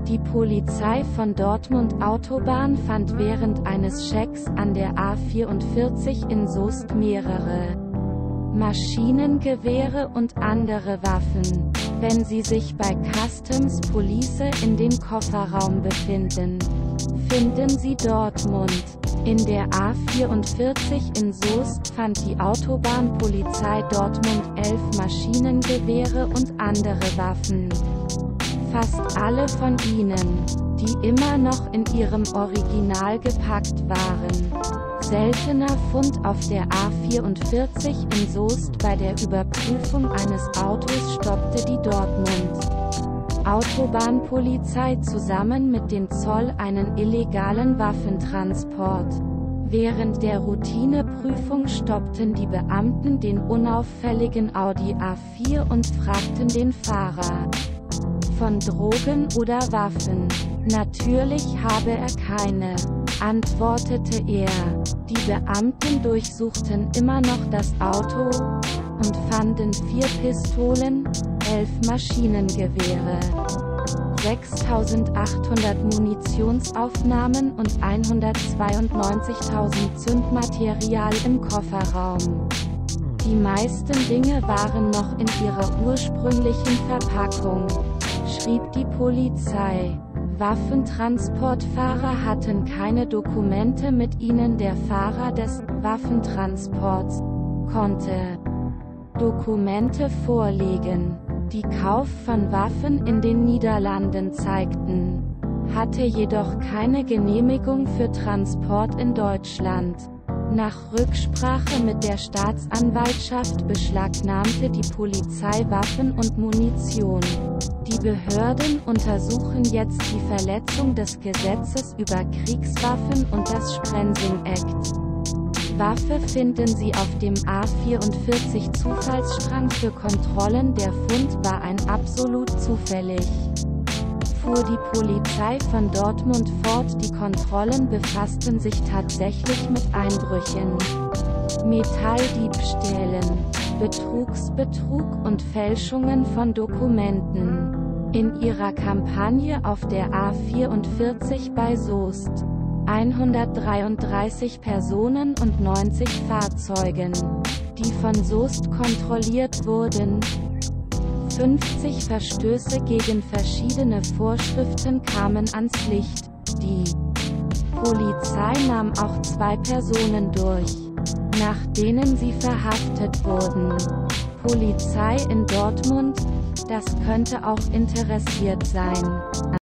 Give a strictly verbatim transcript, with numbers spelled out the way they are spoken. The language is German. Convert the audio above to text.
Die Polizei von Dortmund Autobahn fand während eines Checks an der A vierundvierzig in Soest mehrere Maschinengewehre und andere Waffen. Wenn Sie sich bei Customs Police in den Kofferraum befinden, finden Sie Dortmund. In der A vierundvierzig in Soest fand die Autobahnpolizei Dortmund elf Maschinengewehre und andere Waffen. Fast alle von ihnen, die immer noch in ihrem Original gepackt waren. Seltener Fund auf der A vierundvierzig in Soest. Bei der Überprüfung eines Autos stoppte die Dortmund Autobahnpolizei zusammen mit dem Zoll einen illegalen Waffentransport. Während der Routineprüfung stoppten die Beamten den unauffälligen Audi A vier und fragten den Fahrer von Drogen oder Waffen. Natürlich habe er keine, antwortete er. Die Beamten durchsuchten immer noch das Auto und fanden vier Pistolen, elf Maschinengewehre, sechstausendachthundert Munitionsaufnahmen und hundertzweiundneunzigtausend Zündmaterial im Kofferraum. Die meisten Dinge waren noch in ihrer ursprünglichen Verpackung, schrieb die Polizei. Waffentransportfahrer hatten keine Dokumente mit ihnen. Der Fahrer des Waffentransports konnte Dokumente vorlegen, die Kauf von Waffen in den Niederlanden zeigten, hatte jedoch keine Genehmigung für Transport in Deutschland. Nach Rücksprache mit der Staatsanwaltschaft beschlagnahmte die Polizei Waffen und Munition. Die Behörden untersuchen jetzt die Verletzung des Gesetzes über Kriegswaffen und das Sprensing Act. Waffe finden Sie auf dem A vierundvierzig Zufallsstrang für Kontrollen. Der Fund war ein absolut zufällig, fuhr die Polizei von Dortmund fort. Die Kontrollen befassten sich tatsächlich mit Einbrüchen, Metalldiebstählen, Betrugsbetrug und Fälschungen von Dokumenten. In ihrer Kampagne auf der A vierundvierzig bei Soest hundertdreiunddreißig Personen und neunzig Fahrzeugen, die von Soest kontrolliert wurden. fünfzig Verstöße gegen verschiedene Vorschriften kamen ans Licht. Die Polizei nahm auch zwei Personen durch, nach denen sie verhaftet wurden. Polizei in Dortmund, das könnte auch interessiert sein.